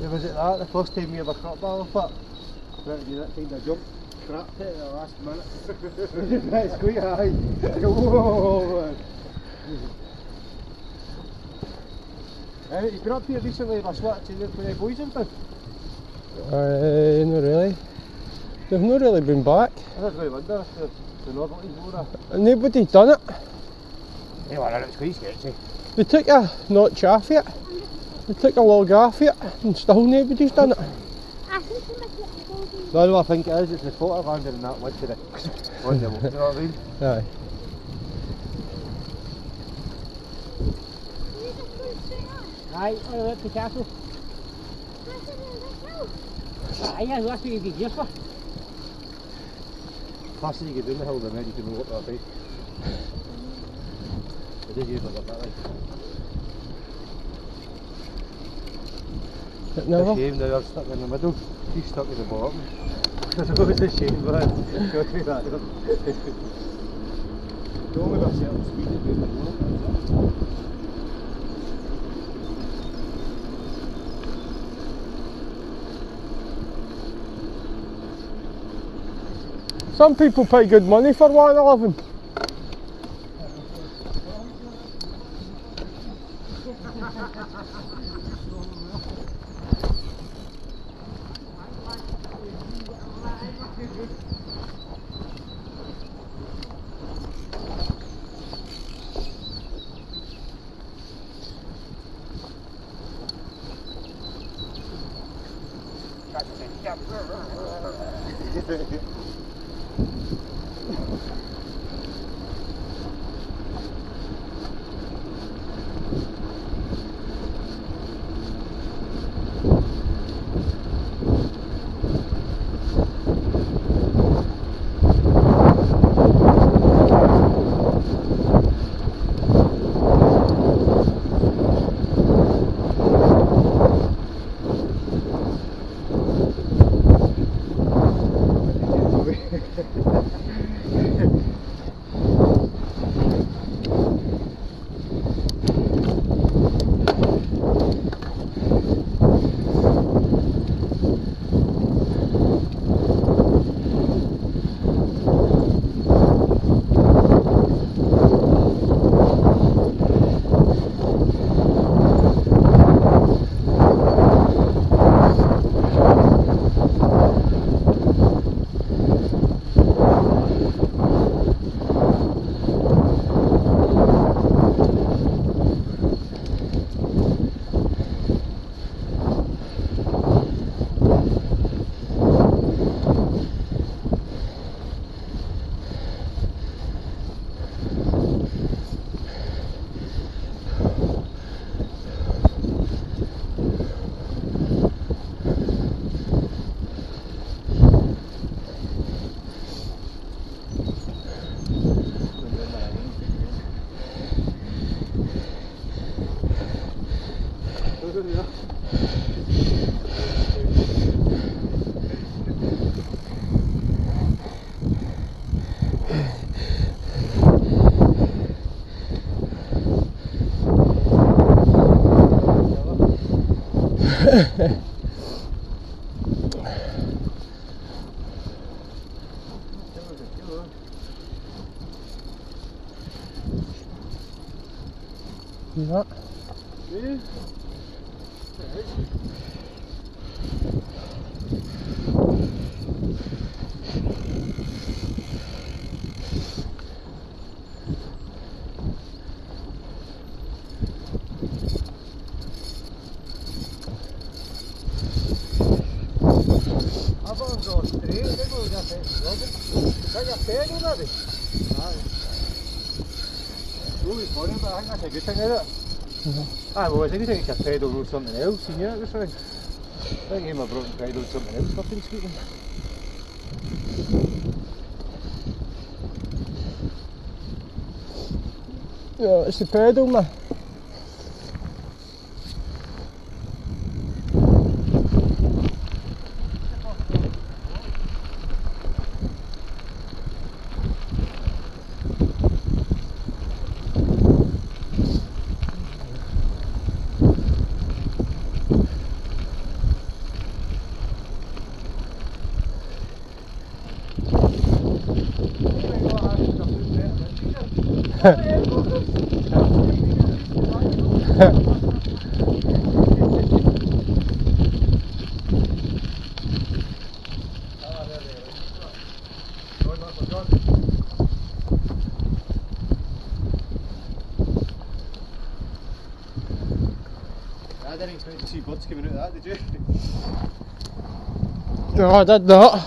was it that? The first time we ever cut a ball off it? Right, you that kind of jump, cracked it at the last minute. It's quite high. Whoa! You've been up here recently with a switch and the boys have done? Not really. They've not really been back. I was going to wonder if the novelty's more Nobody's done it. Anyway, it's quite sketchy. They took a notch off it. They took a log off it and still nobody's done it. No, I think it is. It's the photo landing in that literally. On the wall, you know what I mean? Aye. Aye, oh, that's the castle. Aye, yeah, that's what you'd be here for. Faster you get down the hill, the more you can roll up that bike. It is usually like that, like. It's a shame now you're stuck in the middle. He's stuck at the bottom. I know it's a shame, but it's got to be that. The only way a certain speed to do the road. Some people pay good money for 111. Ja. That's a good thing, isn't it? Well, it's a good thing it's a pedal or something else, you know, this thing. I think my broken pedal something else, nothing squeaking. Yeah, it's the pedal, man. I didn't expect to see birds coming out of that, did you? No, I did not.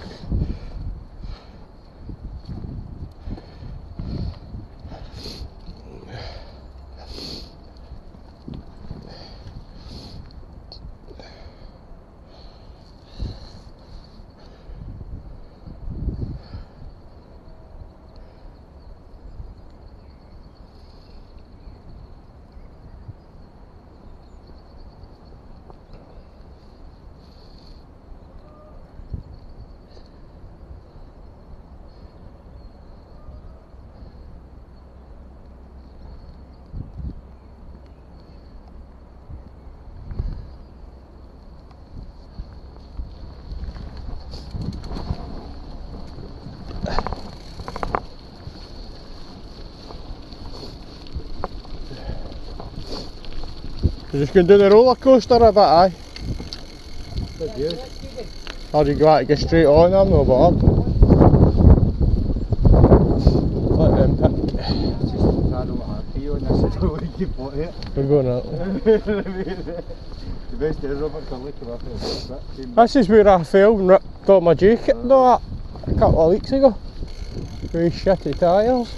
You're just going to do the roller coaster a bit, aye? Good you. Or you go straight on, I'm no bothered. Let them pick. I don't have to on this, I don't want to keep on it. We're going out. The best is Robert Curley came up with it. This is where I fell and ripped off my jacket and all that a couple of weeks ago. Very shitty tyres.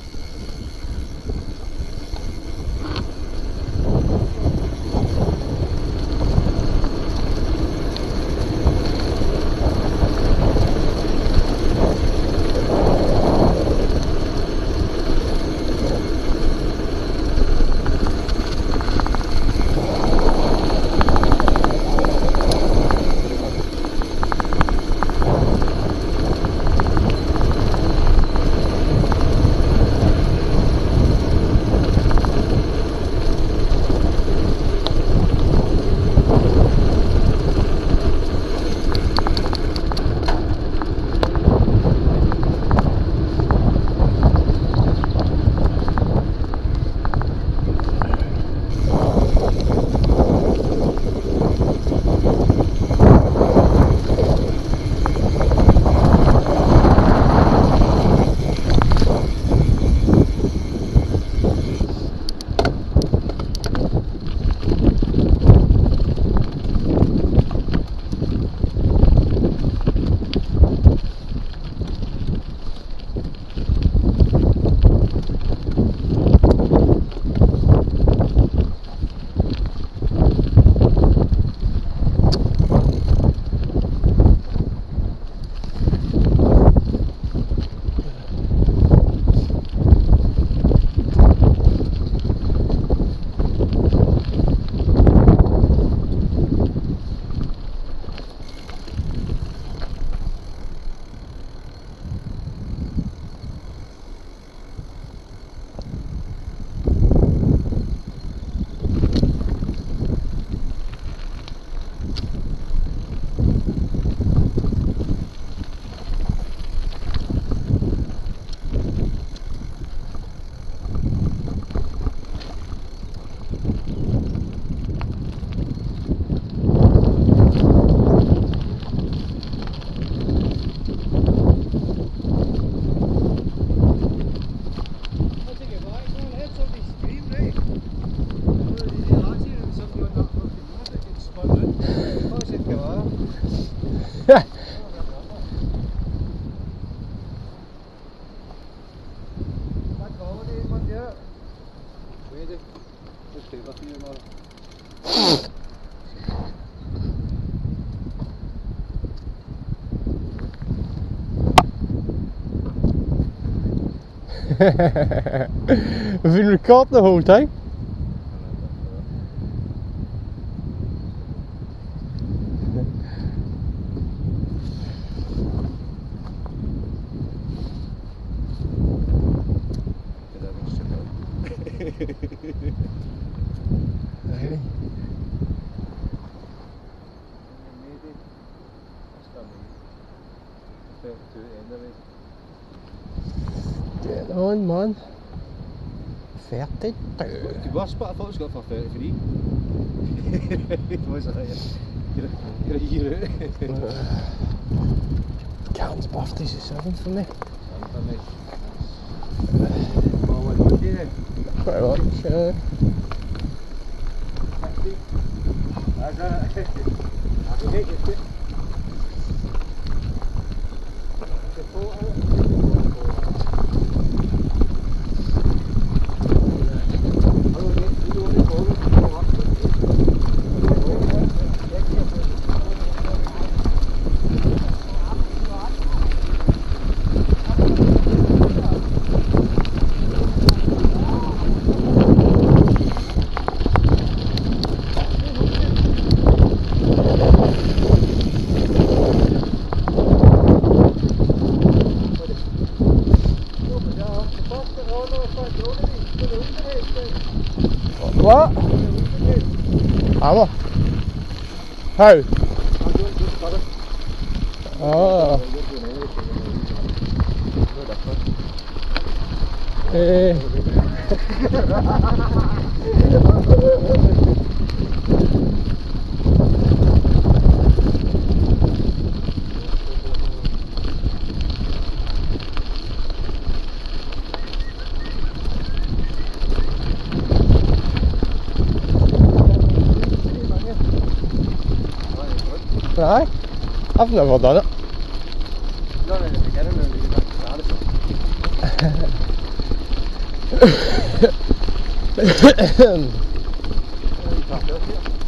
We've been recording the whole time. Getting on, man. 32. Die was bare forskot fra 40, fordi hvor så hier. Karen's birthday's the 7th for me. Quite a lot, yeah. What? Hammer? How? Oh. Aye, I've never done it. Not in the beginning, when we got started.